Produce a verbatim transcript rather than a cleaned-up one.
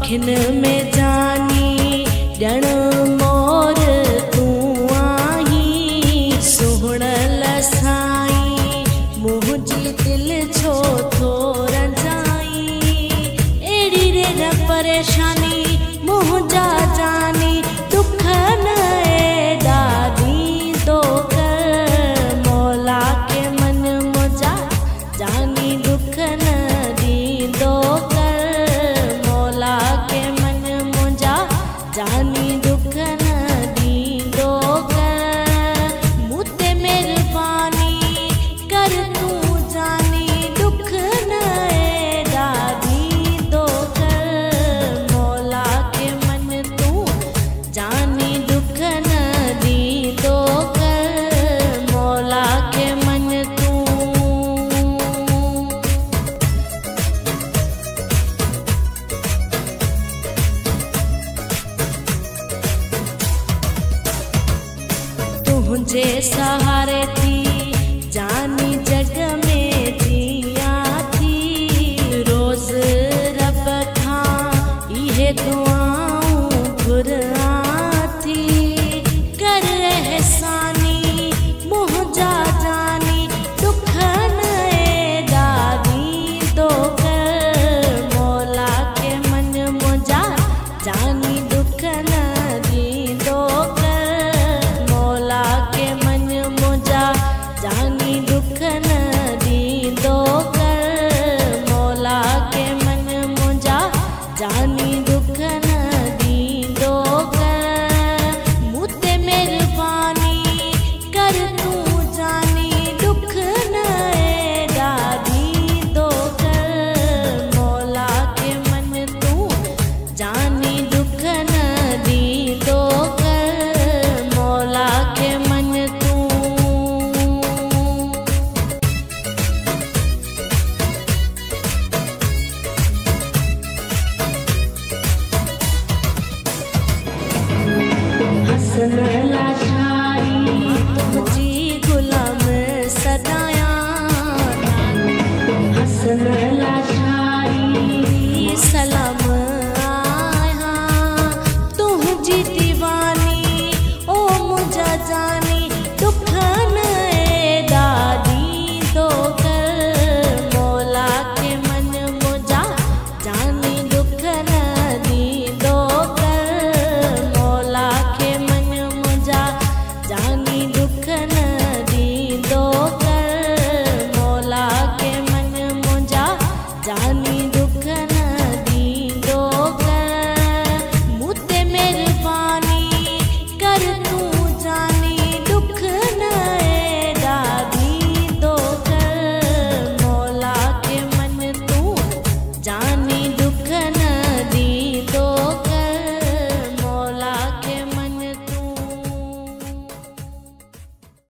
अखिन में जानी ॼण मोर तूं आहीं। सुहिणल साईं मुंहिंजी दिलि छो थो रंजाई। अहिड़ी रे न परेशानी मुंहिंजा जानी दुख न एॾा ॾींदो कर। मौला के मन मुंहिंजा जानी दुख न ॾींदो कर। मौला के मन मुंहिंजा जानी दुख न ॾींदो कर। मूं ते महिरबानी कर तूं जानी दुख न एॾा ॾींदो कर। मौला के मन तूं जानी दुख न ॾींदो कर। मौला के मन तूं तुझे सहारे थी जानी जग में जिया थी। रोज रब खां इहे दुआऊं घुरां थी। कर एहसानी मुंहिंजा जानी दुख न एॾा ॾींदो कर। मौला के मन मुंहिंजा जानी दुख न ॾींदो कर। मौला के मन मुंहिंजा जानी दुख न ॾींदो कर। मौला के मन मुंहिंजा जानी दुख न ॾींदो कर। मूं ते महिरबानी कर तूं जानी दुख न एॾा ॾींदो कर। मौला के मन तूं जानी दुख न ॾींदो कर। मौला के मन तूं हसन लाचारी तुझी गुलाम सदाया। हसन लाचारी सलाम आया। तुझी दीवानी ओ मुंहिंजा जानी दुख न एॾा ॾींदो कर। मौला के मन मुंहिंजा जानी दुख न ॾींदो कर। मौला के मन मुंहिंजा जानी दुख न ॾींदो कर। मौला के मन मुंहिंजा जानी